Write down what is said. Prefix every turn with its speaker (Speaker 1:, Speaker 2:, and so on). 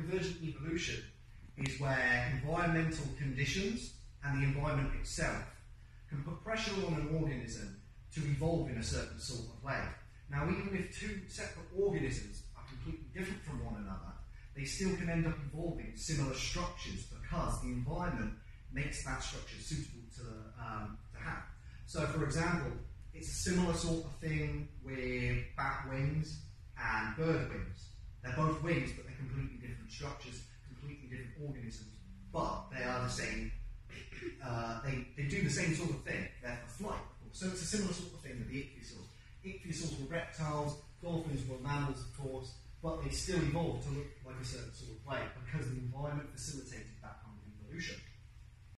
Speaker 1: convergent evolution is where environmental conditions and the environment itself can put pressure on an organism to evolve in a certain sort of way. Now, even if two separate organisms are completely different from one another, they still can end up evolving similar structures because the environment makes that structure suitable to have. So, for example, it's a similar sort of thing with bat wings and bird wings. They're both wings, but they're completely different structures, completely different organisms, but they are the same. They do the same sort of thing. They're for flight, of course. So it's a similar sort of thing with the ichthyosaurs. Ichthyosaurs were reptiles, dolphins were mammals, of course, but they still evolved to look like a certain sort of way because the environment facilitated that kind of evolution.